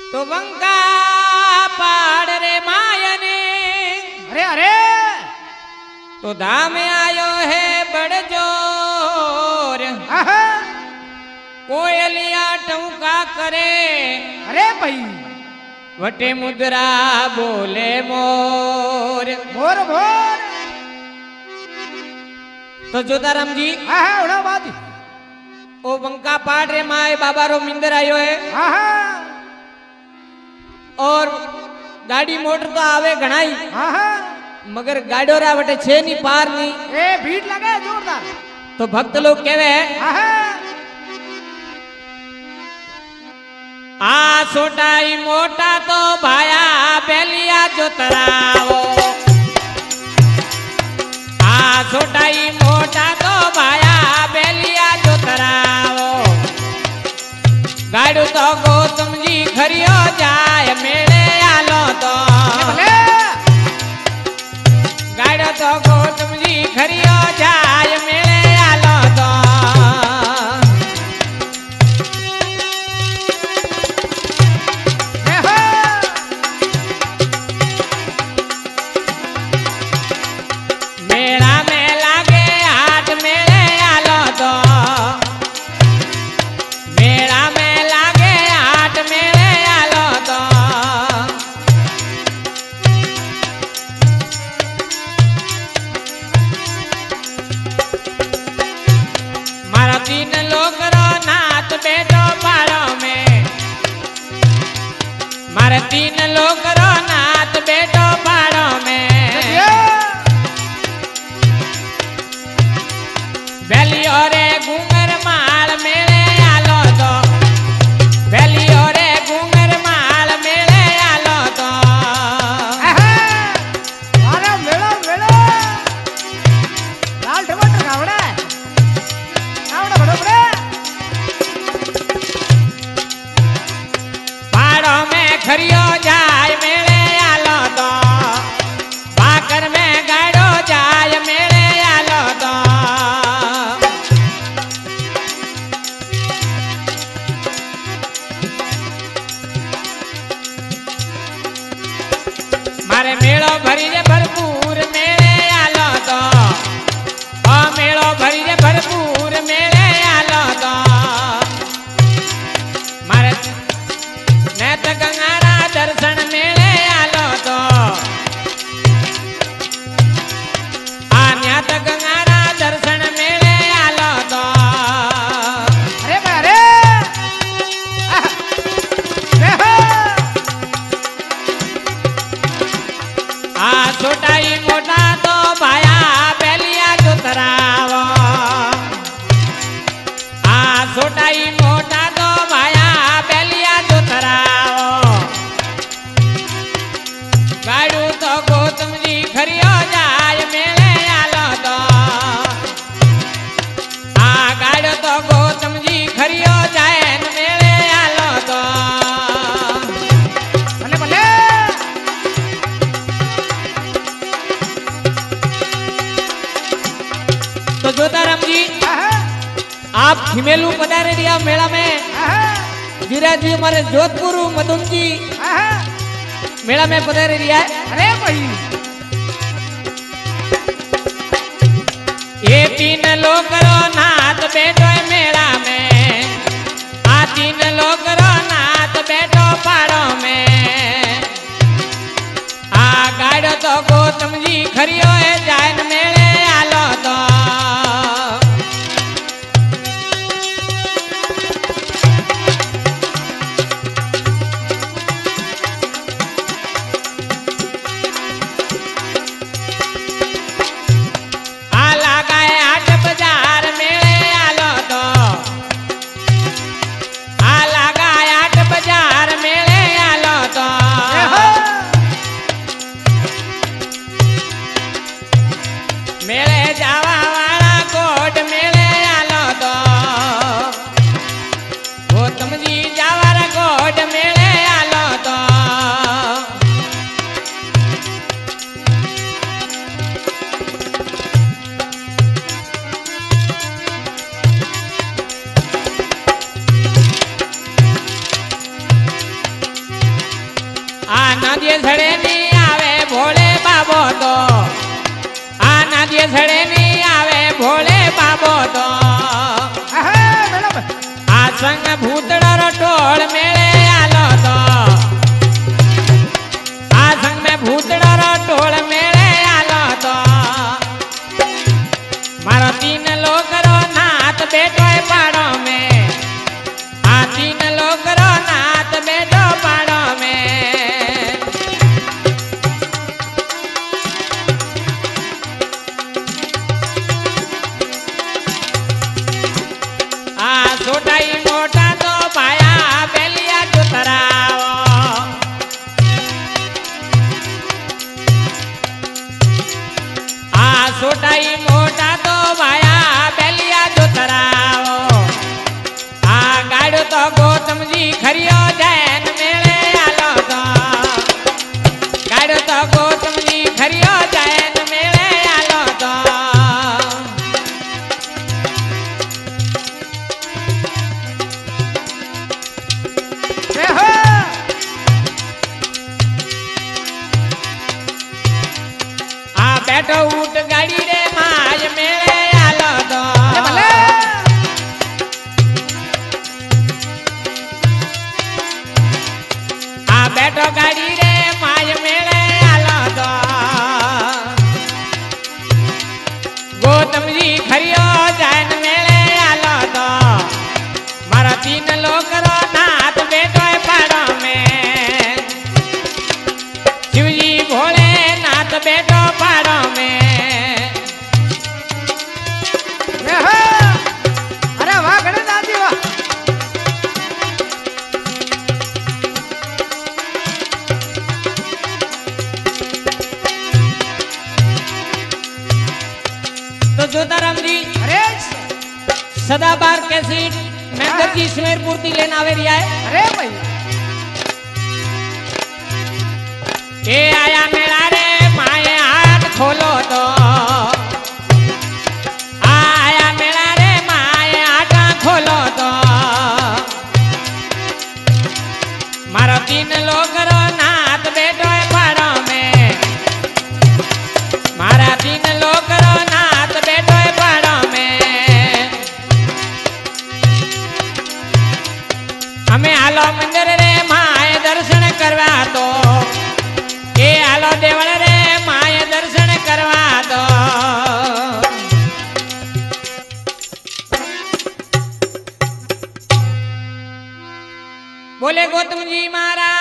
तो बंका पाड़ रे मायने अरे अरे तो धाम आयो है बड़ जोर कोयलिया टौका करे अरे भाई वटे मुद्रा बोले मोर भोर भोर तो जोताराम जी उड़ा बात ओ बंका पाड़ रे माए बाबा रो मिंदर आयो है और गाड़ी मोटर तो आवे घणाई मगर गाड़ो रा बटे छे नी पार नी ए भीड़ लगे जोरदार तो भक्त लोग कहवे आ छोटाई मोटा तो भाया बेलिया जोतराओ आ छोटाई मोटा तो भाया बेलिया जोतराओ गाड़ू तो गौतम जी खरियो जाय मेले आलो तो गाड़ो तो गौतम जी खरियो जाय मेले आलो तो मेला में लागे हाट मेले आलो तो मेला में लागे हाट मेले आलो तो मारा तीन लोग रो नाथ बेटो पाड़ो में मारे तीन लोग रो नाथ बेटो पाड़ो में बेलियो रे घूंगर माल मेले आलो तो बेलियो रे घूंगर माल मेले आलो तो अरे मेलो मेलो लाल टमाटर खावड़ा खावड़ा बड़ोबड़े पाड़ो में खरियो जाय मेले आलो तो बाकर में गाड़ो जाय मेले आलो तो मारे मेलो भरी जे भरपूर मेले आलो तो ओ मेलो भरी जे भरपूर मेले आलो तो मारे नेत गंगारा दर्शन मेले आलो तो आ न्यात गंगारा दर्शन मेले आलो तो अरे अरे आ छोटाई मोटा तो भाया बेलिया जोतरावो आ छोटाई मोटा तो भाया बेलिया जोतरावो गाड़ू तो गौतम जी खरियो जाय मेले आलो तो आ गाड़ो तो गौतम जी खरियो जाय मेले आलो तो भले भले तो जोताराम जी आप हिमेलू पधारे दिया मेला में जीरा जी हमारे जोधपुर मधुन जी मेला में पधारे दिया है अरे भाई ये तीन लोग रो नाथ बैठो है मेला में आ तीन लोग रो नाथ बैठो पाड़ो में आ गाड़ो तो गौतम जी खरियो है जायन मेले आलो तो आ लगाए हाट बाजार मेले आलो तो आ लगाए हाट बाजार मेले आलो तो नदिये सड़े नहीं आवे भोले बाबो तो आ नदिये सड़े नहीं आवे भोले बाबो तो आ संग भूतड़ा रो टोल मेले आलो तो आ संग में भूतड़ा रो टोल मेले आलो तो मारो 3 लोग रो नाथ बैठो है पाड़ो में आ 3 लोग रो नाथ बैठो पाड़ो में आ छोटाई मोटा तो पाया बेलिया चुतराओ आ छोटाई मोटा तो पाया बेलिया चुतराओ आ गाड़ो तो गौतम जी खरियो जैन मेले आलो तो गाड़ो तो गौतम जी खरियो जैन मेले आलो तो आ बैठो ऊट गाड़ी रे माज मेले आलो तो आ बैठो गाड़ी रे माज मेले आलो तो गौतम जी खरियो जैन मेले आलो तो मारा 3 लोग रो नाथ बैठो है पाड़ो में शिवजी भोले नाथ बैठो पाड़ो में अरे वाह गणेश दादी वाह तो जोताराम जी अरे सदाबार कैसेट मेंढक की स्मेर पूर्ति लेना आवे रिया है अरे भाई के आया मेरा रे माए हाथ खोलो तो आया मेरा रे माए हाथ खोलो तो मारो 3 लोग रो नाथ बैठो है पाड़ो में मारा 3 लोग रो नाथ बैठो है पाड़ो में हमें आलो मंदिर रे माए दर्शन करवा दो के आलो देवल रे माए दर्शन करवा दो बोले गौतम जी महाराज